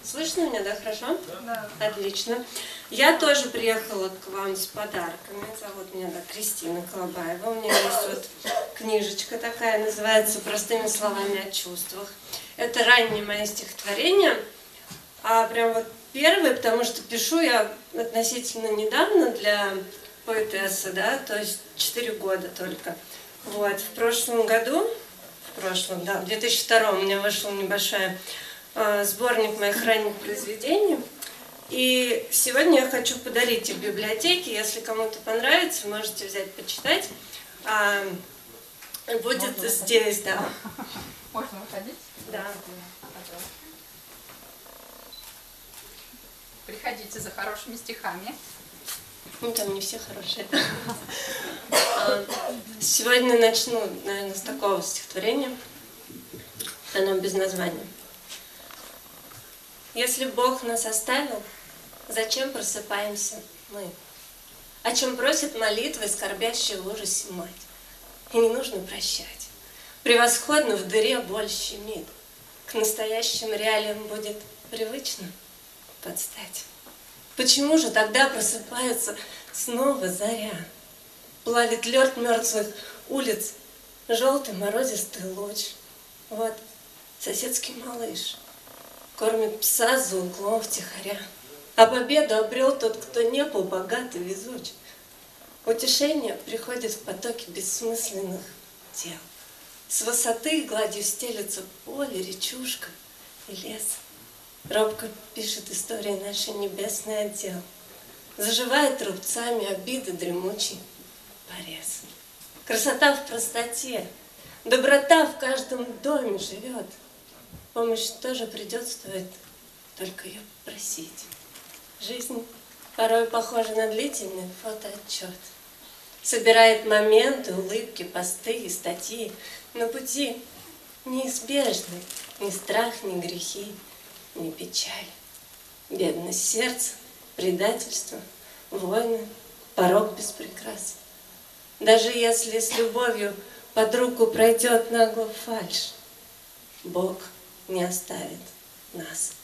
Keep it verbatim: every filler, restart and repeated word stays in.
Слышно меня, да, хорошо? Да. Отлично. Я тоже приехала к вам с подарками. Зовут меня, да, Кристина Колобаева. У меня есть вот книжечка такая, называется «Простыми словами о чувствах». Это раннее мое стихотворение, а прям вот первое, потому что пишу я относительно недавно для поэтессы, да, то есть четыре года только. Вот, в прошлом году, в прошлом, да, в две тысячи втором у меня вышел небольшой э, сборник моих ранних произведений. И сегодня я хочу подарить их в библиотеке. Если кому-то понравится, можете взять, почитать. А, будет Можно здесь, выходить? Да. Можно выходить? Да. Приходите за хорошими стихами. Ну, там не все хорошие. Сегодня начну, наверное, с такого стихотворения. Оно без названия. Если Бог нас оставил, зачем просыпаемся мы? О чем просит молитвы, скорбящая в ужасе мать? И не нужно прощать. Превосходно в дыре боль щемит. К настоящим реалиям будет привычно подстать. Почему же тогда просыпается снова заря? Плавит лед мертвых улиц желтый морозистый луч. Вот соседский малыш кормит пса за углом втихаря. А победу обрел тот, кто не был богат и везуч. Утешение приходит в потоке бессмысленных дел. С высоты гладью стелется поле, речушка и лес. Робко пишет история наша небесный отдел. Заживает рубцами обиды дремучий порез. Красота в простоте, доброта в каждом доме живет. Помощь тоже придет, стоит только ее просить. Жизнь порой похожа на длительный фотоотчет. Собирает моменты, улыбки, посты и статьи. На пути неизбежны ни страх, ни грехи, ни печаль. Бедность сердца, предательство, войны, порог без прикрас. Даже если с любовью под руку пройдет нагло фальшь, Бог не оставит нас.